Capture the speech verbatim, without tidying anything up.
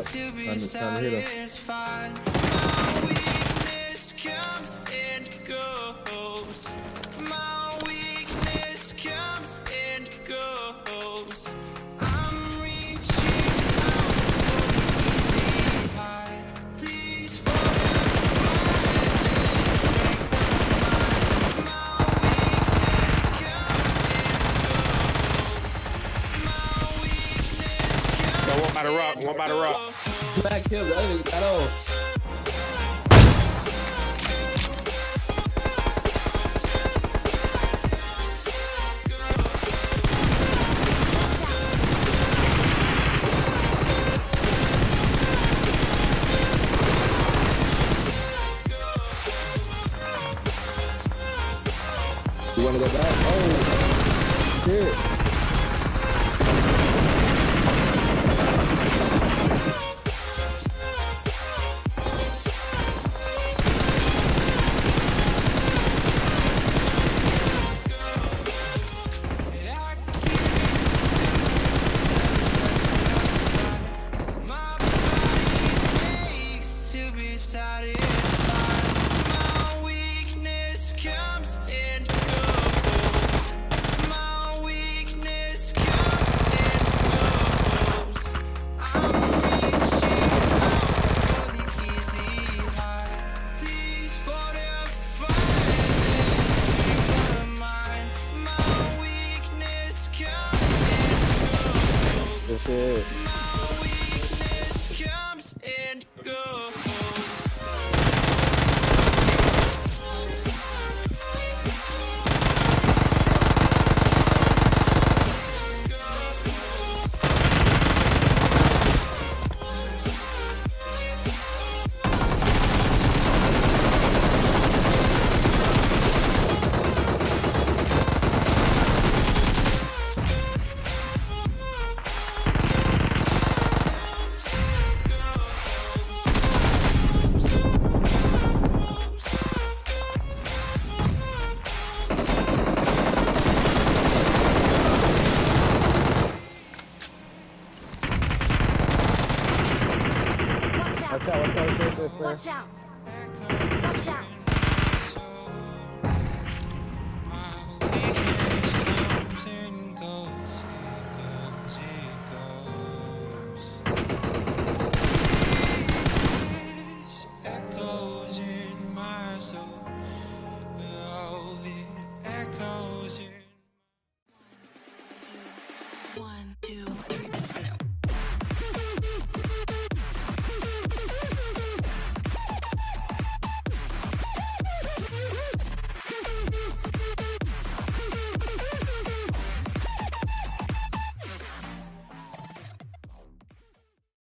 watch. Time to, time to hit him. My weakness comes and goes. My weakness comes and goes. I'm reaching out for easy high. Please One by the rock, one by the rock. Back kill, the other got off. You wanna go back? Oh, shit. That's it. My weakness comes and goes. Watch out, watch out, watch out, Watch out!